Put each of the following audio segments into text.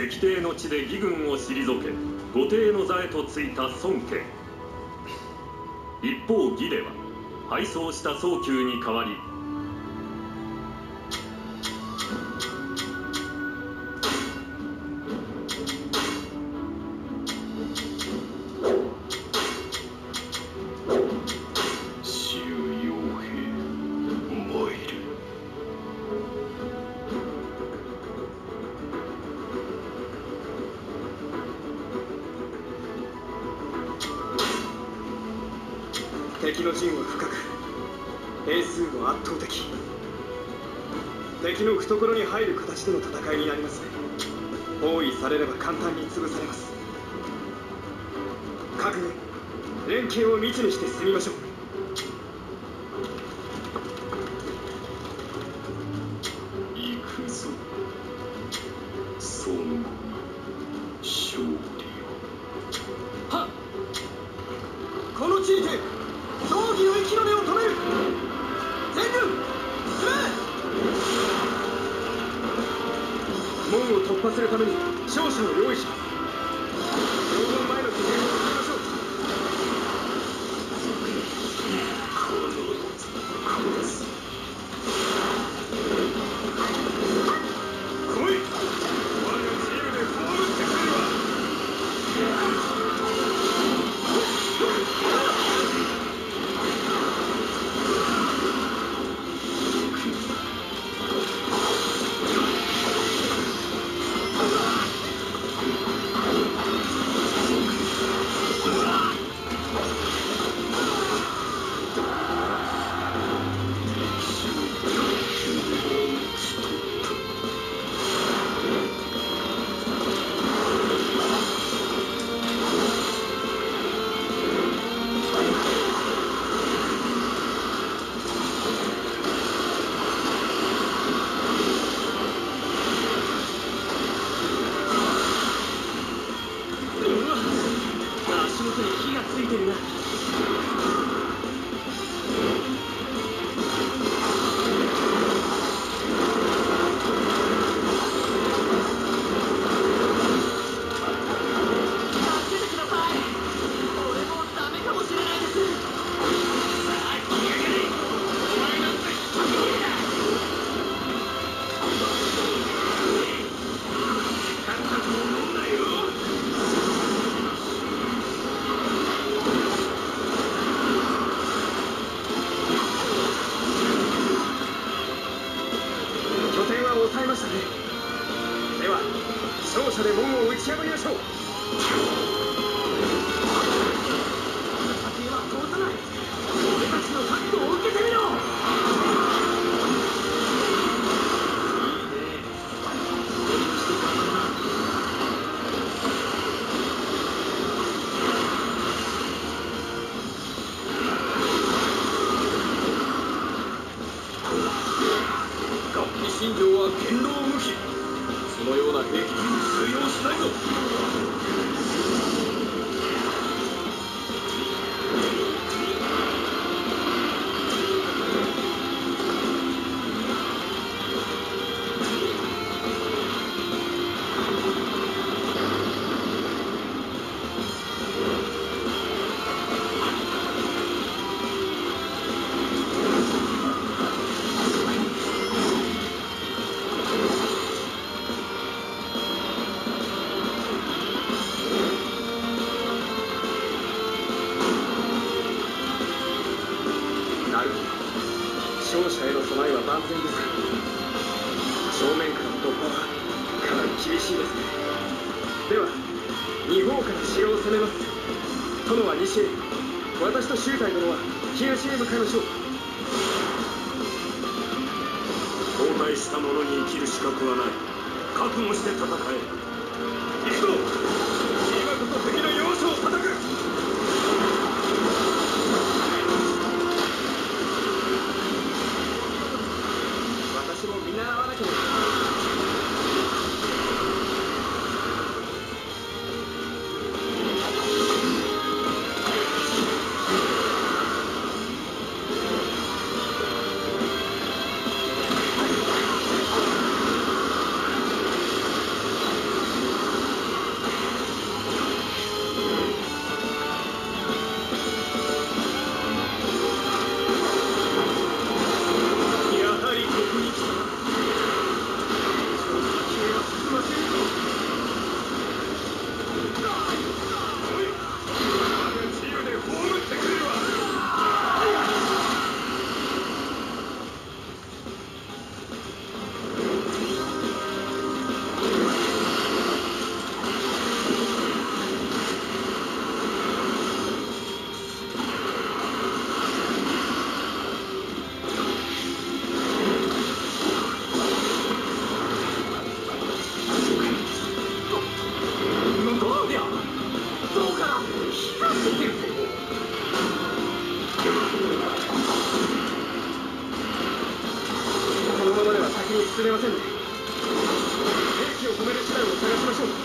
石帝の地で義軍を退け後帝の座へとついた孫権。一方義では敗走した宗久に代わり敵の陣は深く、兵数も圧倒的。敵の懐に入る形での戦いになりますね。包囲されれば簡単に潰されます。各軍、連携を密にして進みましょう。 行くぞ孫悟に勝利を。 はっ、この地にて葬儀の息の根を止める。全軍進め。門を突破するために勝者を用意します。両門前の拠点を進めましょう。 殺す。 来い。我がチームで葬ってくれるわ。抑えましたね。では勝者で門を打ち破りましょう。先は通さない。俺たちの覚悟を受けてみろ。いいね。合皮信条は堅牢無比。そのような兵器に通用しないぞ。勝者への備えは万全ですか。正面からの突破はかなり厳しいですね。では二方から城を攻めます。殿は西へ、私と周太殿は東へ向かいましょう。 交代した者に生きる資格はない。覚悟して戦え。 行くぞ。今こそ敵の要所を叩く。私も見習わなければ。 しれませんね。兵器を止める手段を探しましょう。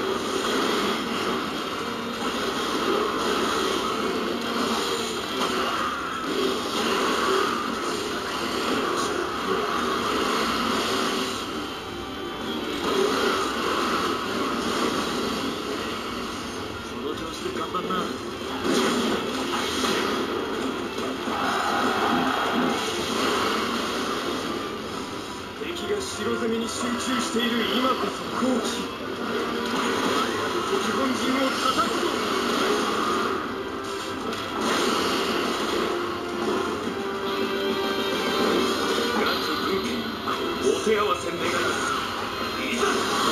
その調子で頑張んな。 敵が城攻めに集中している今こそ好機。敵本陣を叩くぞ。 夏軍機お手合わせ願います。いざ。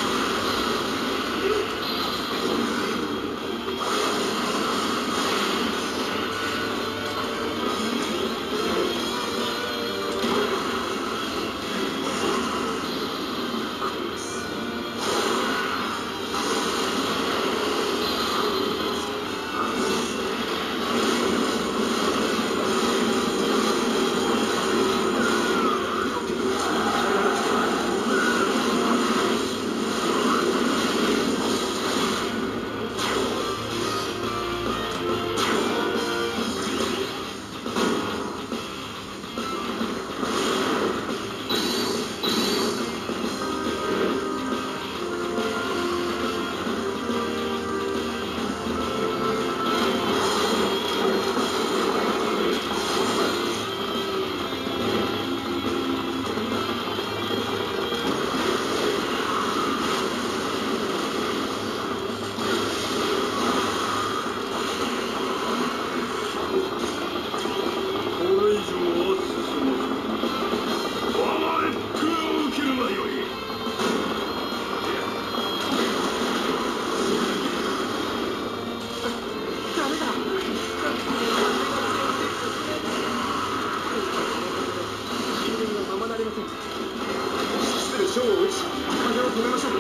将を撃ち風を止めましょう。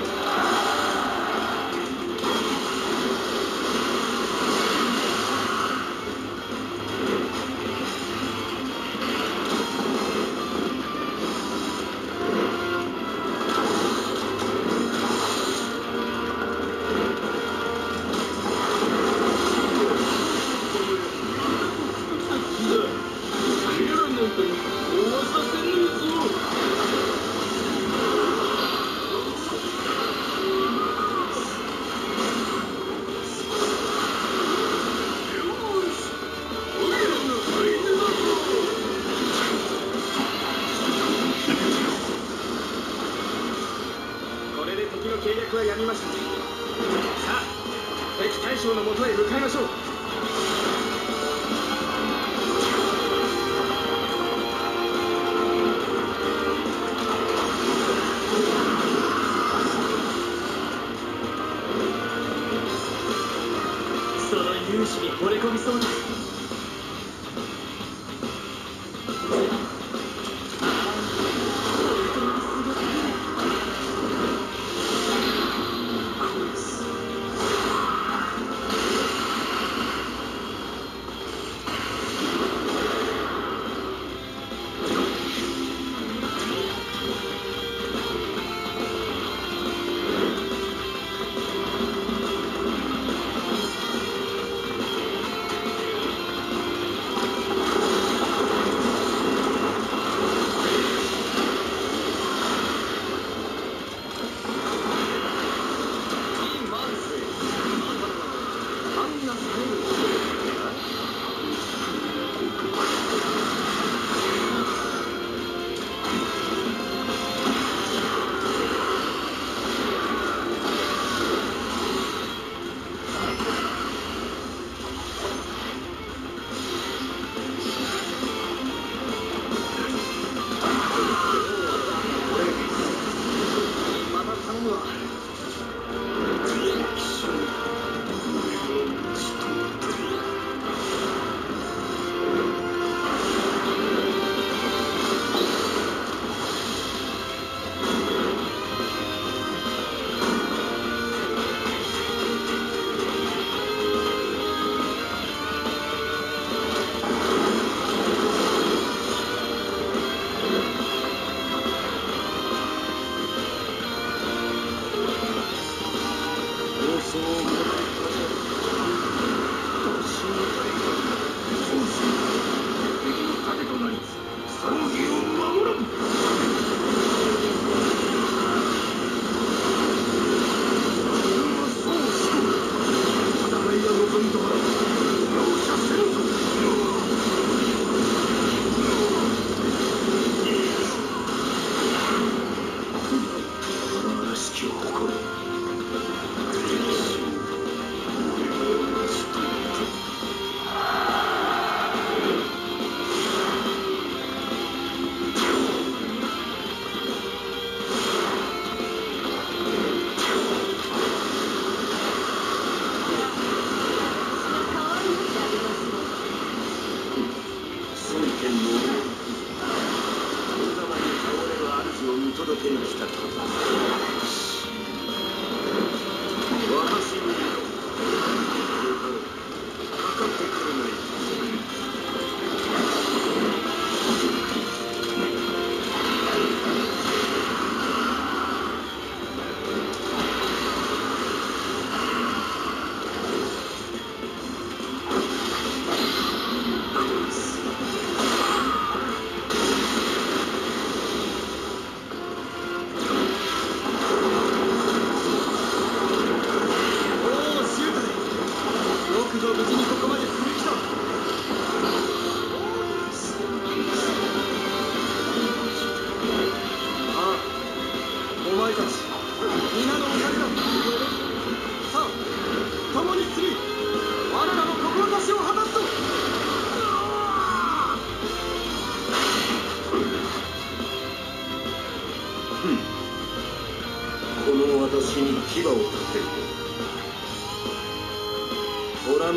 敵の計略はやみました。さあ、敵大将のもとへ向かいましょう。 その勇姿に惚れ込みそうだ。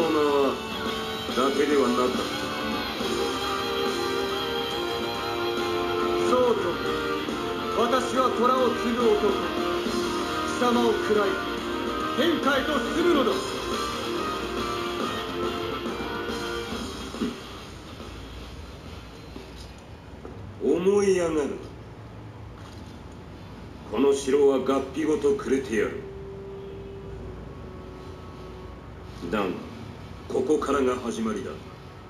名は伊達ではなかった。 そうと、私は虎を継ぐ男、貴様を喰らい天下へと進むのだ。 思い上がるな。この城は合皮ごとくれてやる。だがここからが始まりだ。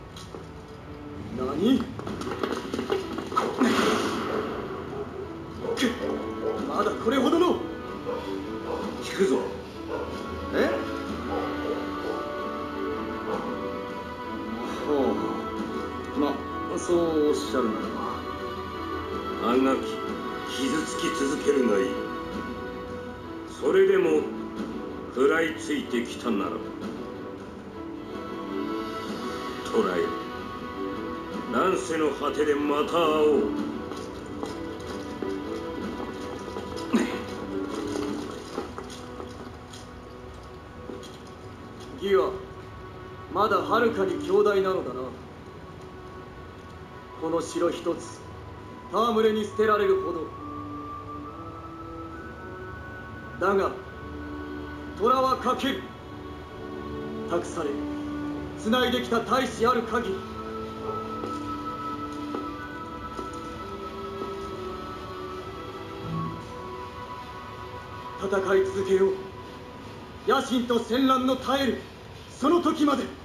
何？まだこれほどの。 聞くぞ。 え？ほう。ま、そうおっしゃるならば。 あがき傷つき続けるがいい。それでも食らいついてきたならば捕らえる。乱世の果てでまた会おう。 義はまだはるかに強大なのだな。この城一つ戯れに捨てられるほど。だが虎はかける。託され繋いできた大志ある限り。戦い続けよう。野心と戦乱の絶えるその時まで。